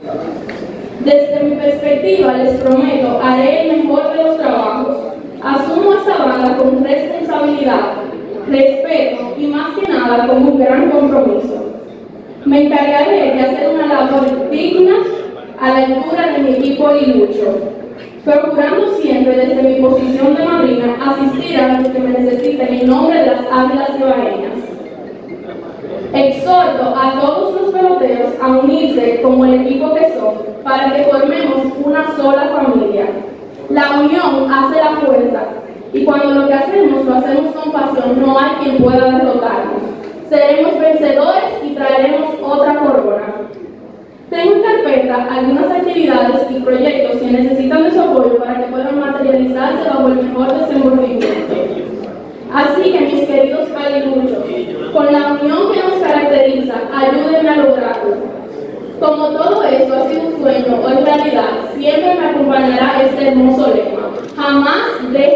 Desde mi perspectiva, les prometo, haré el mejor de los trabajos. Asumo esta banda con responsabilidad, respeto y más que nada con un gran compromiso. Me encargaré de hacer una labor digna a la altura de mi equipo aguilucho, procurando siempre desde mi posición de madrina asistir a los que me necesiten en nombre de las Águilas Ibaeñas. Exhorto a todos los peloteros a unirse como el equipo que son para que formemos una sola familia. La unión hace la fuerza y cuando lo que hacemos lo hacemos con pasión, no hay quien pueda derrotarnos. Seremos vencedores y traeremos otra corona. Tengo en carpeta algunas actividades y proyectos que necesitan de su apoyo para que puedan materializarse bajo el mejor desenvolvimiento. Así que, mis queridos aguiluchos, con la unión que nos caracteriza, ayúdenme a lograrlo. Como todo esto ha sido un sueño o en realidad, siempre me acompañará este hermoso lema: jamás deje